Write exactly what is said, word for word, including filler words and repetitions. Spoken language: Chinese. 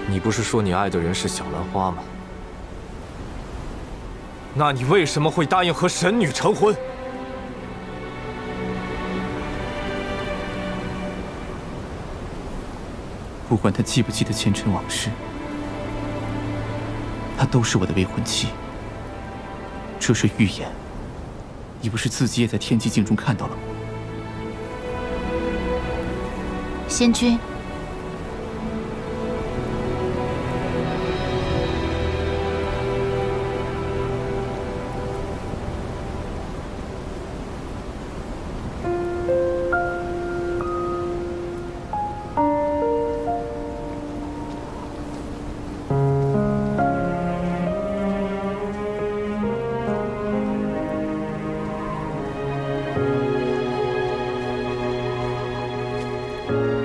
你不是说你爱的人是小兰花吗？那你为什么会答应和神女成婚？ 不管她记不记得前尘往事，她都是我的未婚妻。这是预言，你不是自己也在天机镜中看到了吗？ 仙君。 嗯。